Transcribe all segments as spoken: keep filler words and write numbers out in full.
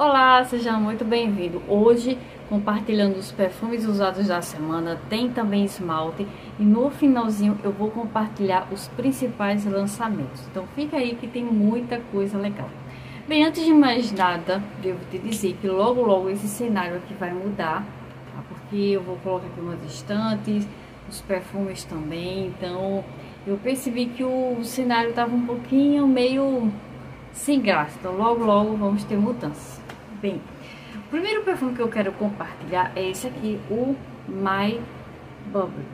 Olá, seja muito bem-vindo. Hoje, compartilhando os perfumes usados da semana, tem também esmalte e no finalzinho eu vou compartilhar os principais lançamentos. Então fica aí que tem muita coisa legal. Bem, antes de mais nada, devo te dizer que logo logo esse cenário aqui vai mudar, tá? Porque eu vou colocar aqui umas estantes, os perfumes também. Então eu percebi que o cenário estava um pouquinho meio sem graça, então logo logo vamos ter mudanças. Bem, o primeiro perfume que eu quero compartilhar é esse aqui, o My Bubble.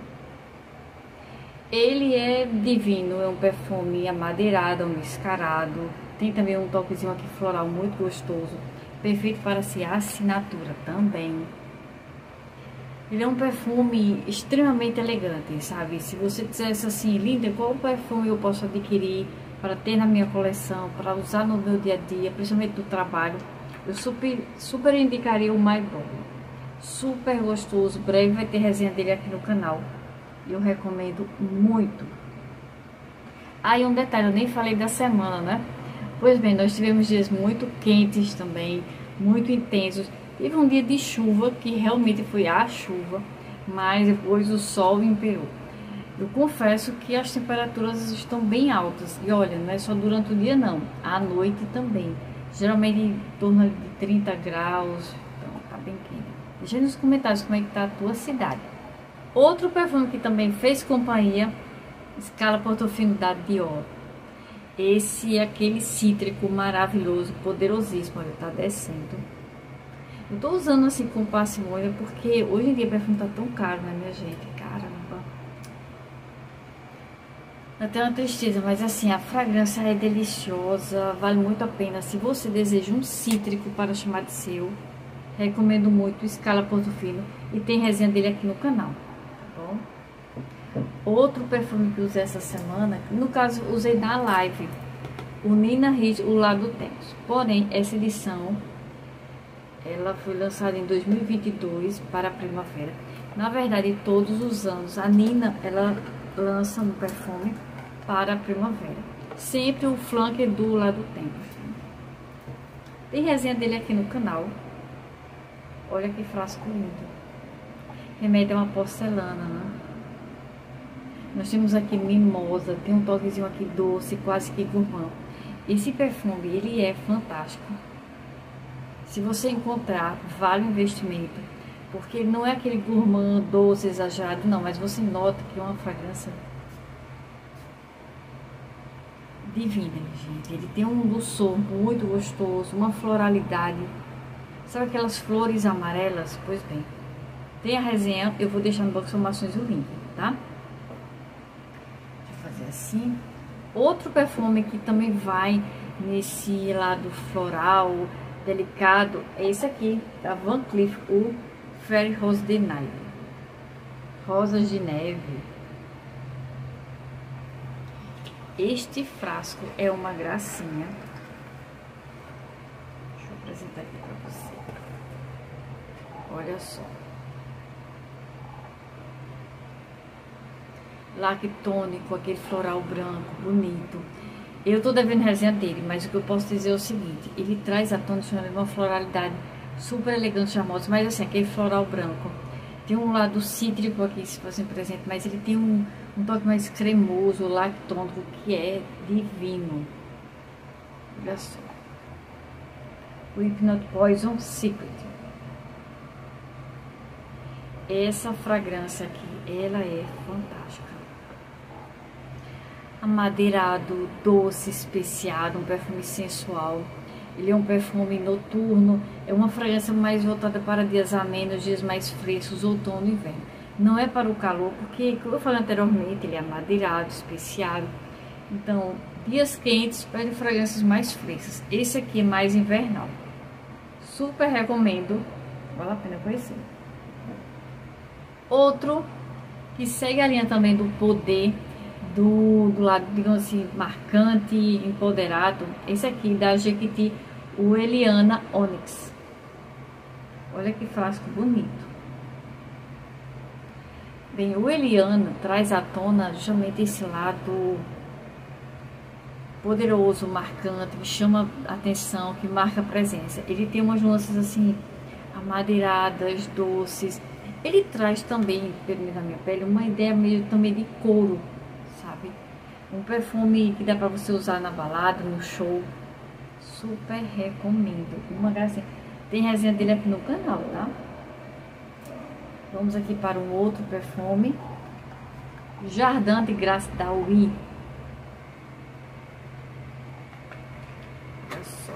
Ele é divino, é um perfume amadeirado, mascarado, tem também um toquezinho aqui floral muito gostoso, perfeito para ser assinatura também. Ele é um perfume extremamente elegante, sabe? Se você dissesse assim, linda, qual perfume eu posso adquirir para ter na minha coleção, para usar no meu dia a dia, principalmente do trabalho, eu super, super indicaria o My Bubble. Super gostoso, breve vai ter resenha dele aqui no canal. Eu recomendo muito. Ah, e um detalhe, eu nem falei da semana, né? Pois bem, nós tivemos dias muito quentes também, muito intensos. Teve um dia de chuva, que realmente foi a chuva, mas depois o sol imperou. Eu confesso que as temperaturas estão bem altas. E olha, não é só durante o dia não, à noite também. Geralmente em torno de trinta graus, então tá bem quente. Deixa aí nos comentários como é que tá a tua cidade. Outro perfume que também fez companhia, Scala Portofino da Dior. Esse é aquele cítrico maravilhoso, poderosíssimo, olha, tá descendo. Eu tô usando assim com parcimônia porque hoje em dia o perfume tá tão caro, né, minha gente? Caramba. Até uma tristeza, mas assim, a fragrância é deliciosa, vale muito a pena. Se você deseja um cítrico para chamar de seu, recomendo muito o Scala Portofino e tem resenha dele aqui no canal, tá bom? Outro perfume que usei essa semana, no caso usei na live, o Nina Ricci, o Lado Temos. Porém, essa edição, ela foi lançada em dois mil e vinte e dois para a primavera. Na verdade, todos os anos, a Nina, ela lança um perfume para a primavera. Sempre o flanker do Lado Temos. Tem resenha dele aqui no canal. Olha que frasco lindo. Remete a uma porcelana, né? Nós temos aqui mimosa, tem um toquezinho aqui doce, quase que gourmand. Esse perfume, ele é fantástico. Se você encontrar, vale o investimento, porque ele não é aquele gourmand doce, exagerado, não, mas você nota que é uma fragrância divina, gente. Ele tem um doçor muito gostoso, uma floralidade. Sabe aquelas flores amarelas? Pois bem, tem a resenha, eu vou deixar no box de informações o link, tá? Deixa eu fazer assim. Outro perfume que também vai nesse lado floral, delicado, é esse aqui, da Van Cleef, o Fairy Rose de Neve. Rosas de neve. Este frasco é uma gracinha. Deixa eu apresentar aqui para você. Olha só. Lactônico, aquele floral branco, bonito. Eu tô devendo resenha dele, mas o que eu posso dizer é o seguinte: ele traz à tona uma floralidade super elegante, charmosa, mas assim, aquele floral branco. Tem um lado cítrico aqui, se fosse presente, mas ele tem um, um toque mais cremoso, lactônico, que é divino. Olha só. O Hypnot Poison Secret. Essa fragrância aqui, ela é fantástica. Amadeirado, doce, especiado, um perfume sensual. Ele é um perfume noturno, é uma fragrância mais voltada para dias amenos, dias mais frescos, outono e inverno. Não é para o calor, porque, como eu falei anteriormente, ele é amadeirado, especiado. Então, dias quentes, pede fragrâncias mais frescas. Esse aqui é mais invernal. Super recomendo, vale a pena conhecer. Outro que segue a linha também do poder, do, do lado, digamos assim, marcante, empoderado, esse aqui da Jequiti, o Eliana Onyx. Olha que frasco bonito. Bem, o Eliana traz à tona justamente esse lado poderoso, marcante, que chama atenção, que marca presença. Ele tem umas nuances assim, amadeiradas, doces. Ele traz também, pelo menos na minha pele, uma ideia meio também de couro, sabe? Um perfume que dá pra você usar na balada, no show. Super recomendo. Uma gracinha. Tem resenha dele aqui no canal, tá? Vamos aqui para um outro perfume. Jardim de Graça da Oui. Olha só.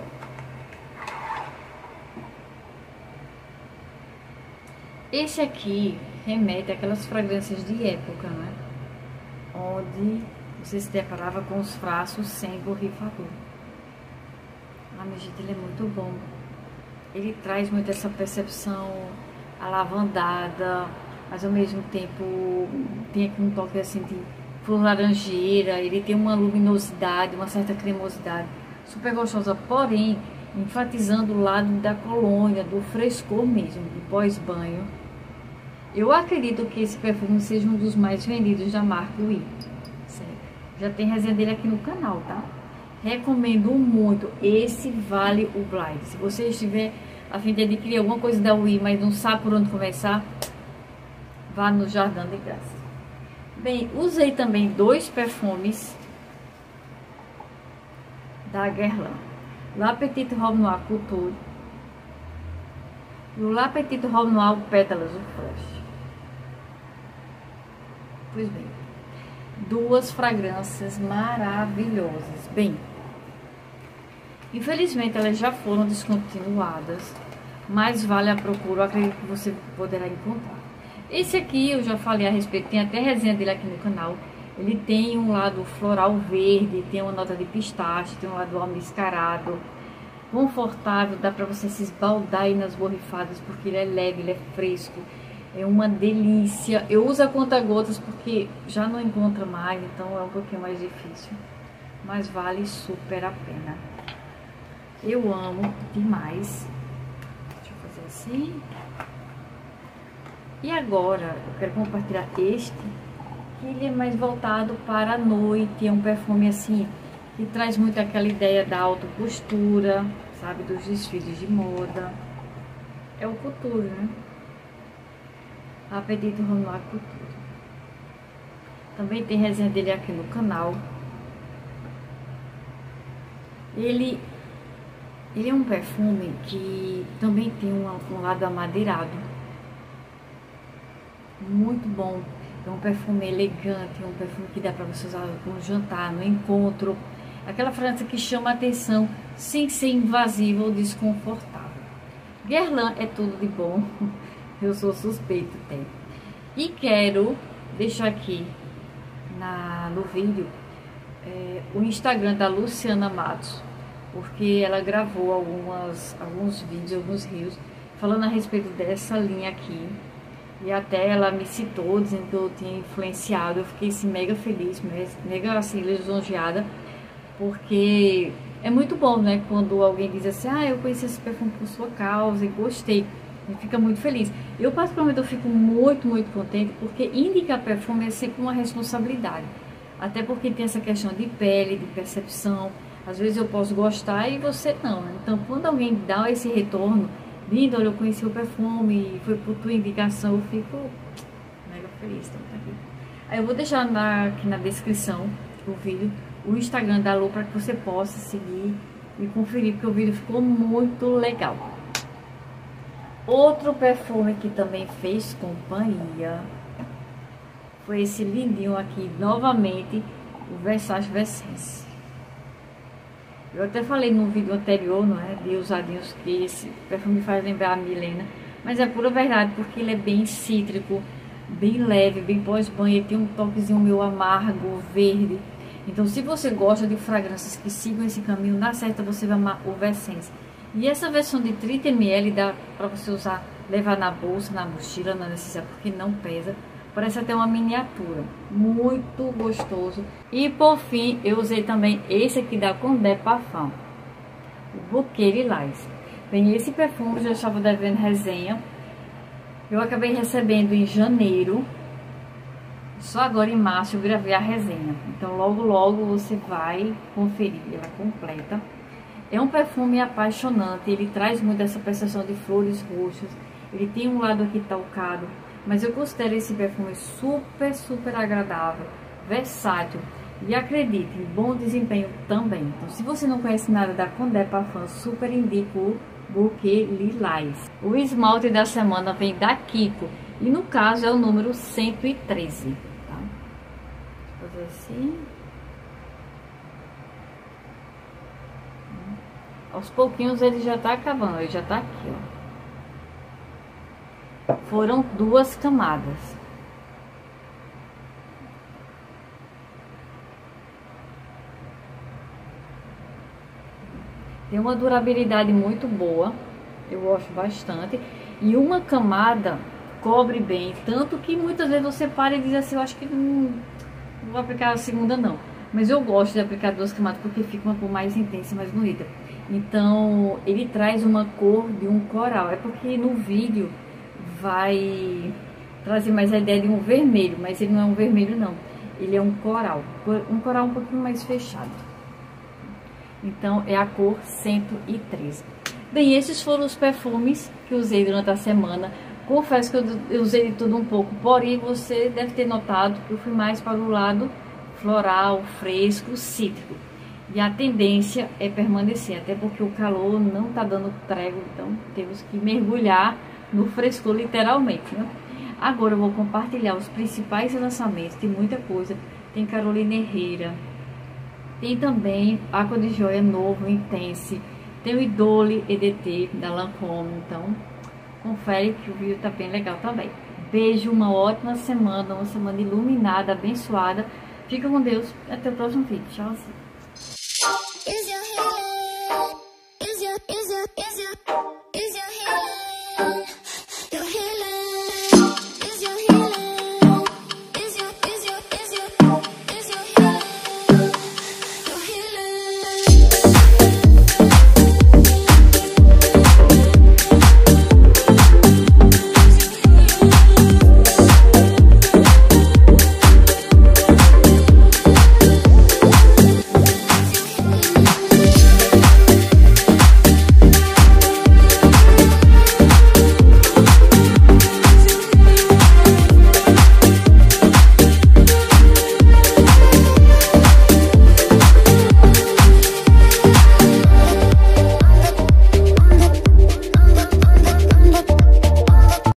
Esse aqui remete àquelas fragrâncias de época, né? Onde você se deparava com os frascos sem borrifador. Ah, minha gente, ele é muito bom. Ele traz muito essa percepção alavandada, mas ao mesmo tempo tem aqui um toque assim de flor laranjeira. Ele tem uma luminosidade, uma certa cremosidade, super gostosa, porém enfatizando o lado da colônia, do frescor mesmo, do pós-banho. Eu acredito que esse perfume seja um dos mais vendidos da marca Oui. Já tem resenha dele aqui no canal, tá? Recomendo muito. Esse vale o blind. Se você estiver a fim de adquirir alguma coisa da Oui, mas não sabe por onde começar, vá no Jardim de Graça. Bem, usei também dois perfumes da Guerlain. La Petite Robe Noire Couture e o La Petite Robe Noire Pétalas do Flash. Pois bem, duas fragrâncias maravilhosas. Bem, infelizmente elas já foram descontinuadas, mas vale a procura, eu acredito que você poderá encontrar. Esse aqui eu já falei a respeito, tem até resenha dele aqui no canal. Ele tem um lado floral verde, tem uma nota de pistache, tem um lado almiscarado, confortável, dá pra você se esbaldar aí nas borrifadas, porque ele é leve, ele é fresco, é uma delícia. Eu uso a conta-gotas porque já não encontra mais, então é um pouquinho mais difícil, mas vale super a pena. Eu amo demais. Deixa eu fazer assim. E agora eu quero compartilhar este, que ele é mais voltado para a noite. É um perfume assim que traz muito aquela ideia da alta costura, sabe, dos desfiles de moda. É o Couture, né? A Petite Robe Noire Couture. Também tem resenha dele aqui no canal. Ele, ele é um perfume que também tem um, um lado amadeirado. Muito bom. É um perfume elegante, é um perfume que dá para você usar no jantar, no encontro. Aquela fragrância que chama a atenção sem ser invasiva ou desconfortável. Guerlain é tudo de bom. Eu sou suspeito até. E quero deixar aqui na, no vídeo é, o Instagram da Luciana Matos, porque ela gravou algumas, alguns vídeos, alguns reels, falando a respeito dessa linha aqui. E até ela me citou, dizendo que eu tinha influenciado. Eu fiquei assim, mega feliz, mega assim, lisonjeada, porque é muito bom, né? Quando alguém diz assim, ah, eu conheci esse perfume por sua causa e gostei. E fica muito feliz. Eu, particularmente, eu fico muito, muito contente, porque indicar perfume é sempre uma responsabilidade. Até porque tem essa questão de pele, de percepção. Às vezes eu posso gostar e você não, né? Então, quando alguém dá esse retorno, lindo, olha, eu conheci o perfume e foi por tua indicação, eu fico mega feliz. Então, tá aqui. Aí eu vou deixar na, aqui na descrição do vídeo o Instagram da Lu para que você possa seguir e conferir, porque o vídeo ficou muito legal. Outro perfume que também fez companhia foi esse lindinho aqui, novamente, o Versace Versense. Eu até falei no vídeo anterior, não é, de usadinhos, que esse perfume faz lembrar a Milena, mas é pura verdade, porque ele é bem cítrico, bem leve, bem pós-banho, ele tem um toquezinho meio amargo, verde. Então, se você gosta de fragrâncias que sigam esse caminho, na certa você vai amar o Versense. E essa versão de trinta mililitros dá para você usar, levar na bolsa, na mochila, não é necessário, porque não pesa. Parece até uma miniatura, muito gostoso. E por fim, eu usei também esse aqui da Condé Parfum, o Bouquet Lilás. Bem, esse perfume eu já estava devendo resenha. Eu acabei recebendo em janeiro. Só agora em março eu gravei a resenha, então logo logo você vai conferir ela completa. É um perfume apaixonante, ele traz muito essa percepção de flores roxas, ele tem um lado aqui talcado, mas eu considero esse perfume super, super agradável, versátil e acredite, bom desempenho também. Então, se você não conhece nada da Condé Parfum, super indico o Bouquet Lilás. O esmalte da semana vem da Kiko e no caso é o número cento e treze. Tá? Vou fazer assim. Aos pouquinhos ele já tá acabando, ele já tá aqui, ó. Foram duas camadas. Tem uma durabilidade muito boa, eu gosto bastante. E uma camada cobre bem, tanto que muitas vezes você para e diz assim, eu acho que não, não vou aplicar a segunda não. Mas eu gosto de aplicar duas camadas porque fica uma cor mais intensa, mais bonita. Então, ele traz uma cor de um coral. É porque no vídeo vai trazer mais a ideia de um vermelho, mas ele não é um vermelho não. Ele é um coral, um coral um pouquinho mais fechado. Então, é a cor cento e treze. Bem, esses foram os perfumes que usei durante a semana. Confesso que eu usei de tudo um pouco, porém você deve ter notado que eu fui mais para o lado floral, fresco, cítrico. E a tendência é permanecer, até porque o calor não tá dando trégua, então temos que mergulhar no frescor literalmente, né? Agora eu vou compartilhar os principais lançamentos, tem muita coisa. Tem Carolina Herrera, tem também Aqua de Joia novo, Intense, tem o Idole E D T da Lancôme, então confere que o vídeo tá bem legal também. Beijo, uma ótima semana, uma semana iluminada, abençoada. Fica com Deus, até o próximo vídeo. Tchauzinho. Is your head, is your, is your, is your